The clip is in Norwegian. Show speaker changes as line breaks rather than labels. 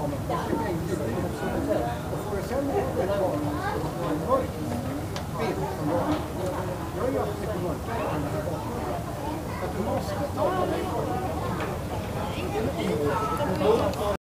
får du sen en mörk bild från början, då är jag lite mörkare än den här bakom. Att du måste ta